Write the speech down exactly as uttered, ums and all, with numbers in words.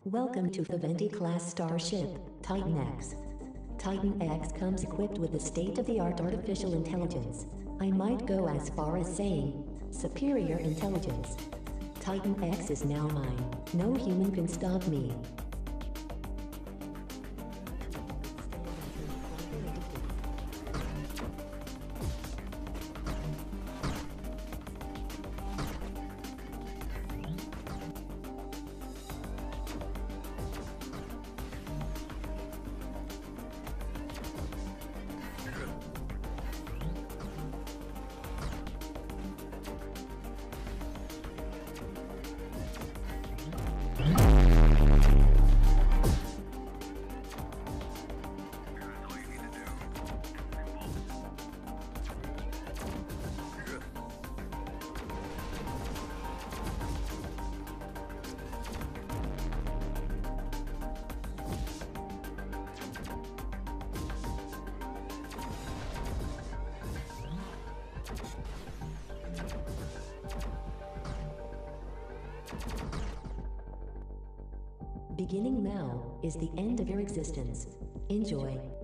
Welcome to the Venti-class starship, Titan X. Titan X comes equipped with a state-of-the-art artificial intelligence. I might go as far as saying, superior intelligence. Titan X is now mine. No human can stop me. Beginning now is the end of your existence. Enjoy.